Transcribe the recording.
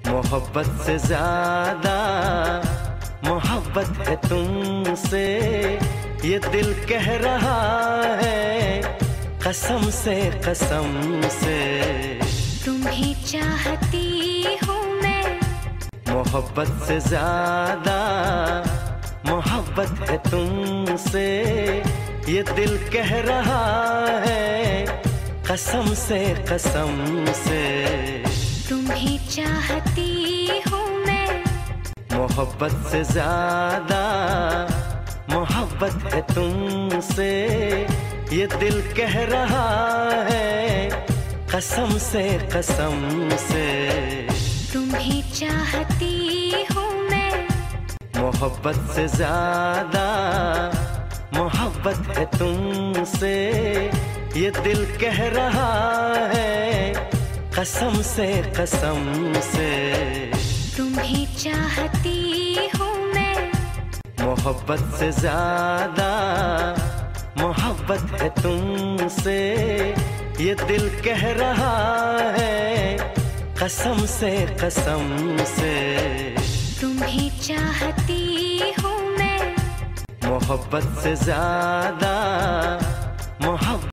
मोहब्बत से ज्यादा मोहब्बत है तुमसे, ये दिल कह रहा है कसम से कसम से। तुम्हें चाहती हूँ मैं, मोहब्बत से ज्यादा मोहब्बत है तुमसे, ये दिल कह रहा है कसम से कसम से। तुम्हें चाहती हूँ मैं, मोहब्बत से ज्यादा मोहब्बत है तुमसे, ये दिल कह रहा है कसम से कसम से। तुम्हें चाहती हूँ मैं, मोहब्बत से ज्यादा मोहब्बत है तुमसे, ये दिल कह रहा है कसम से कसम से। तुम्हें चाहती हूँ मैं, मोहब्बत से ज्यादा मोहब्बत है तुमसे, ये दिल कह रहा है कसम से कसम से। तुम्हें चाहती हूँ मैं, मोहब्बत से ज्यादा मोहब्बत